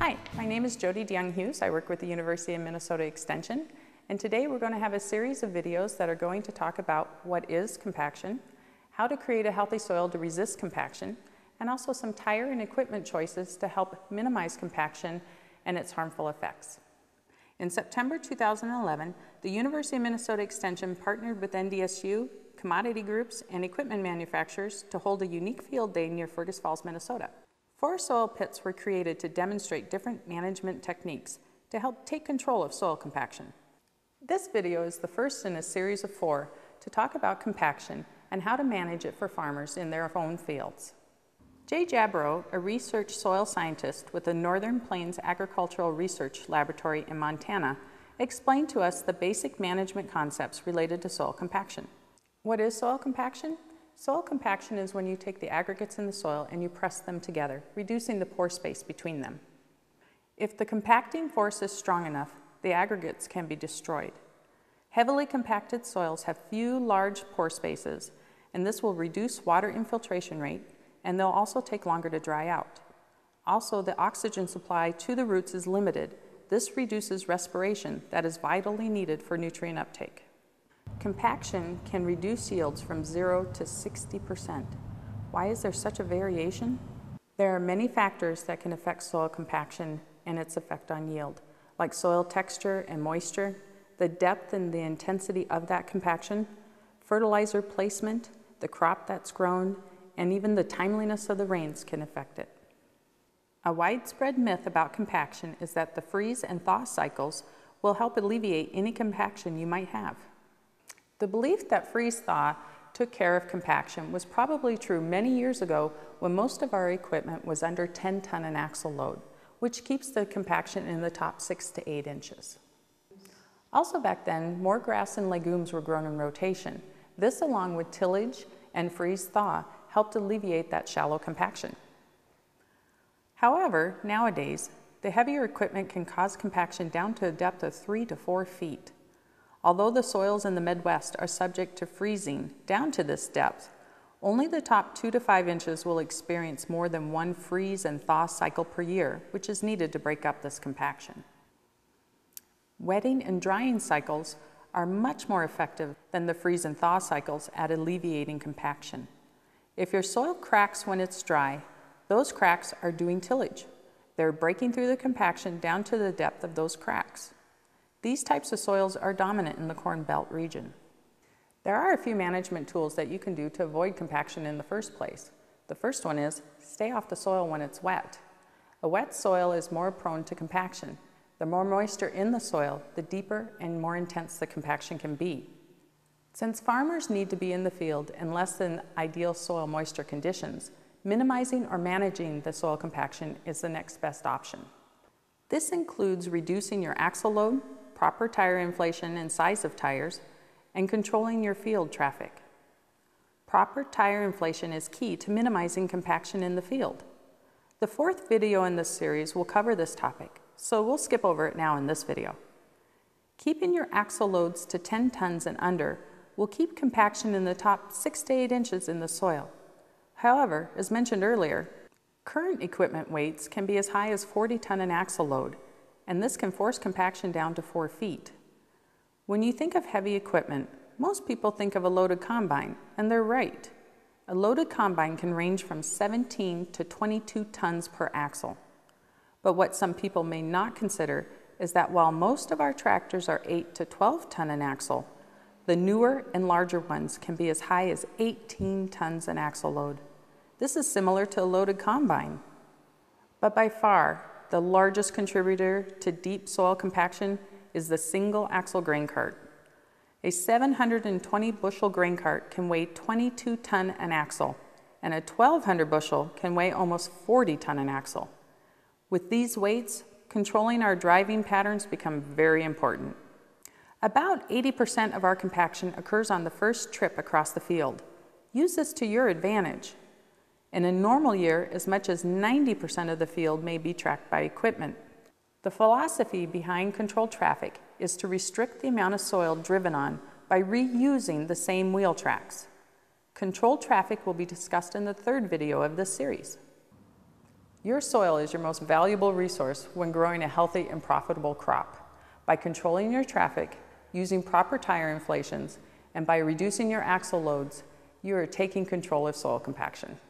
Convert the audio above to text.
Hi, my name is Jodi DeJong-Hughes. I work with the University of Minnesota Extension, and today we're going to have a series of videos that are going to talk about what is compaction, how to create a healthy soil to resist compaction, and also some tire and equipment choices to help minimize compaction and its harmful effects. In September 2011, the University of Minnesota Extension partnered with NDSU, commodity groups, and equipment manufacturers to hold a unique field day near Fergus Falls, Minnesota. 4 soil pits were created to demonstrate different management techniques to help take control of soil compaction. This video is the first in a series of 4 to talk about compaction and how to manage it for farmers in their own fields. Jay Jabro, a research soil scientist with the Northern Plains Agricultural Research Laboratory in Montana, explained to us the basic management concepts related to soil compaction. What is soil compaction? Soil compaction is when you take the aggregates in the soil and you press them together, reducing the pore space between them. If the compacting force is strong enough, the aggregates can be destroyed. Heavily compacted soils have few large pore spaces, and this will reduce water infiltration rate, and they'll also take longer to dry out. Also, the oxygen supply to the roots is limited. This reduces respiration that is vitally needed for nutrient uptake. Compaction can reduce yields from 0 to 60%. Why is there such a variation? There are many factors that can affect soil compaction and its effect on yield, like soil texture and moisture, the depth and the intensity of that compaction, fertilizer placement, the crop that's grown, and even the timeliness of the rains can affect it. A widespread myth about compaction is that the freeze and thaw cycles will help alleviate any compaction you might have. The belief that freeze-thaw took care of compaction was probably true many years ago when most of our equipment was under 10-ton an axle load, which keeps the compaction in the top 6 to 8 inches. Also back then, more grass and legumes were grown in rotation. This, along with tillage and freeze-thaw, helped alleviate that shallow compaction. However, nowadays, the heavier equipment can cause compaction down to a depth of 3 to 4 feet. Although the soils in the Midwest are subject to freezing down to this depth, only the top 2 to 5 inches will experience more than one freeze and thaw cycle per year, which is needed to break up this compaction. Wetting and drying cycles are much more effective than the freeze and thaw cycles at alleviating compaction. If your soil cracks when it's dry, those cracks are doing tillage. They're breaking through the compaction down to the depth of those cracks. These types of soils are dominant in the Corn Belt region. There are a few management tools that you can do to avoid compaction in the first place. The first one is stay off the soil when it's wet. A wet soil is more prone to compaction. The more moisture in the soil, the deeper and more intense the compaction can be. Since farmers need to be in the field in less than ideal soil moisture conditions, minimizing or managing the soil compaction is the next best option. This includes reducing your axle load, proper tire inflation and size of tires, and controlling your field traffic. Proper tire inflation is key to minimizing compaction in the field. The 4th video in this series will cover this topic, so we'll skip over it now in this video. Keeping your axle loads to 10 tons and under will keep compaction in the top 6 to 8 inches in the soil. However, as mentioned earlier, current equipment weights can be as high as 40-ton an axle load, and this can force compaction down to 4 feet. When you think of heavy equipment, most people think of a loaded combine, and they're right. A loaded combine can range from 17 to 22 tons per axle. But what some people may not consider is that while most of our tractors are 8 to 12 ton an axle, the newer and larger ones can be as high as 18 tons an axle load. This is similar to a loaded combine. But by far, the largest contributor to deep soil compaction is the single axle grain cart. A 720 bushel grain cart can weigh 22 ton an axle, and a 1200 bushel can weigh almost 40 ton an axle. With these weights, controlling our driving patterns become very important. About 80% of our compaction occurs on the first trip across the field. Use this to your advantage. In a normal year, as much as 90% of the field may be tracked by equipment. The philosophy behind controlled traffic is to restrict the amount of soil driven on by reusing the same wheel tracks. Controlled traffic will be discussed in the 3rd video of this series. Your soil is your most valuable resource when growing a healthy and profitable crop. By controlling your traffic, using proper tire inflations, and by reducing your axle loads, you are taking control of soil compaction.